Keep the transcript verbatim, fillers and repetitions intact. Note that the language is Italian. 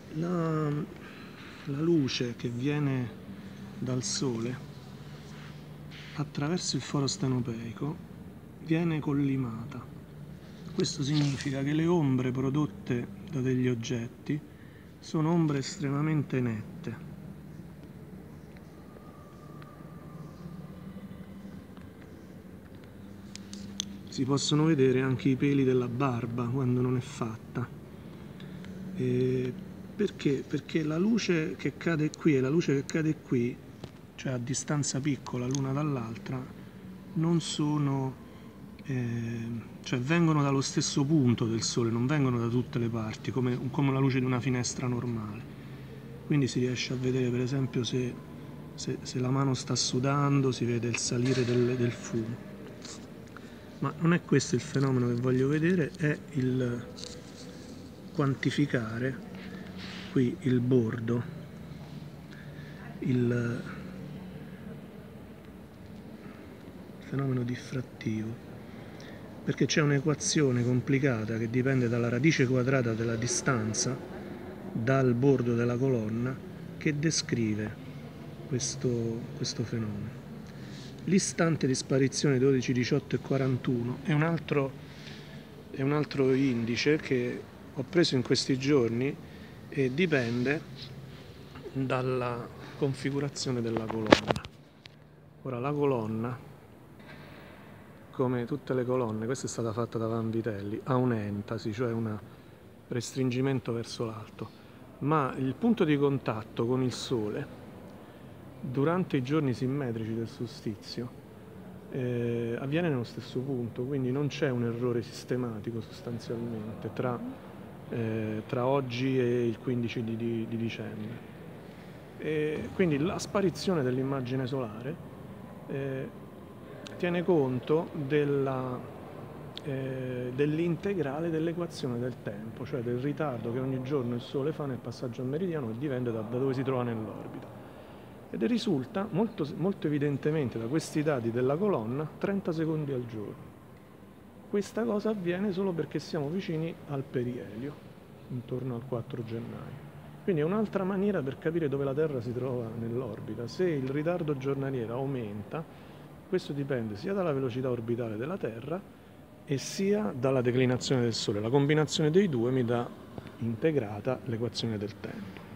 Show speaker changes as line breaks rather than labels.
La, la luce che viene dal Sole attraverso il foro stenopeico viene collimata. Questo significa che le ombre prodotte da degli oggetti sono ombre estremamente nette. Si possono vedere anche i peli della barba quando non è fatta. E perché? Perché la luce che cade qui e la luce che cade qui, cioè a distanza piccola l'una dall'altra, non sono, eh, cioè vengono dallo stesso punto del Sole, non vengono da tutte le parti, come, come la luce di una finestra normale. Quindi si riesce a vedere, per esempio, se, se, se la mano sta sudando, si vede il salire del, del fumo. Ma non è questo il fenomeno che voglio vedere, è il quantificare qui il bordo, il fenomeno diffrattivo, perché c'è un'equazione complicata che dipende dalla radice quadrata della distanza dal bordo della colonna che descrive questo, questo fenomeno. L'istante di sparizione dodici, diciotto e quarantuno è un altro, è un altro indice che ho preso in questi giorni e dipende dalla configurazione della colonna. Ora la colonna, come tutte le colonne, questa è stata fatta da Vanvitelli, ha un'entasi, cioè un restringimento verso l'alto, ma il punto di contatto con il Sole durante i giorni simmetrici del solstizio eh, avviene nello stesso punto, quindi non c'è un errore sistematico sostanzialmente tra, eh, tra oggi e il quindici di, di, di dicembre. E quindi la sparizione dell'immagine solare eh, tiene conto della, eh, dell'integrale dell'equazione del tempo, cioè del ritardo che ogni giorno il Sole fa nel passaggio al meridiano e dipende da, da dove si trova nell'orbita. Ed risulta molto, molto evidentemente da questi dati della colonna trenta secondi al giorno. Questa cosa avviene solo perché siamo vicini al perielio, intorno al quattro gennaio. Quindi è un'altra maniera per capire dove la Terra si trova nell'orbita. Se il ritardo giornaliero aumenta, questo dipende sia dalla velocità orbitale della Terra e sia dalla declinazione del Sole. La combinazione dei due mi dà integrata l'equazione del tempo.